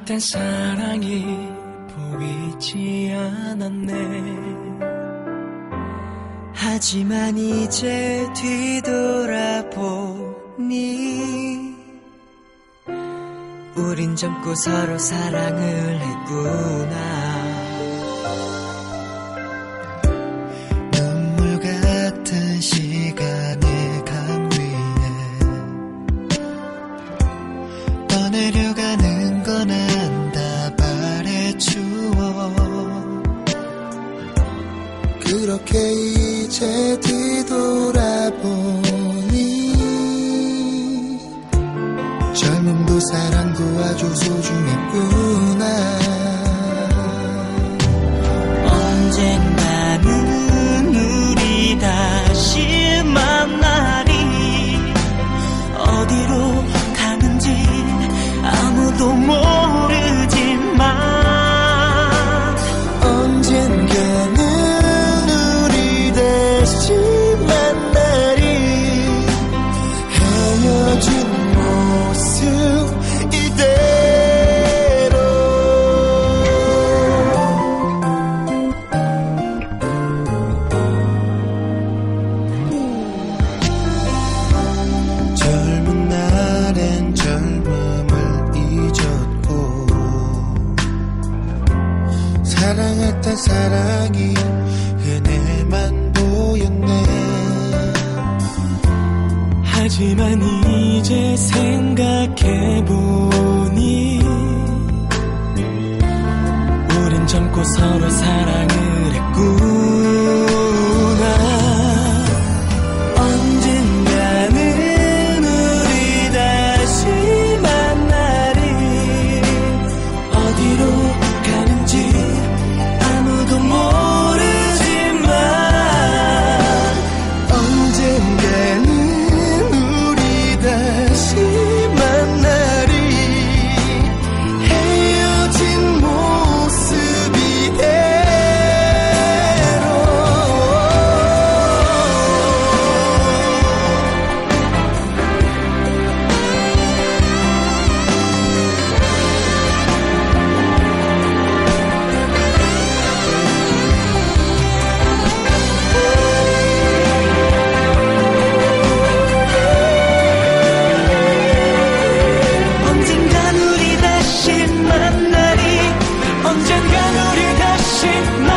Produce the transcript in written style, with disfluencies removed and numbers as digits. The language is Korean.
사랑했던 사랑이 보이지 않았네. 하지만 이제 뒤돌아보니 우린 젊고 서로 사랑을 했구나. 눈물 같은 시간의 강 위에 떠내려가는 건 안다발의 추억. 그렇게 이제 뒤돌아보니 젊음도 사랑도 아주 소중했구나. 언젠가는 우리 다시 만나리. 어디로 가는지 아무도 모르지만 언젠가는 우리 다시 만나리. 헤어진 모습 이대로. 젊은 날엔 젊음을 잊었고 사랑했던 사랑이 그네만 보였네. 하지만 이제 생각해보니 우린 젊고 서로 사랑을 했구나. 언젠가는 우리 다시 만나리. 어디로 가는지 아무도 모르지만 언젠가는 다시 만나리. 헤어진 모습 이대로. 언젠간 우리 다시 만나리. 언젠간 우리 다시 만나리.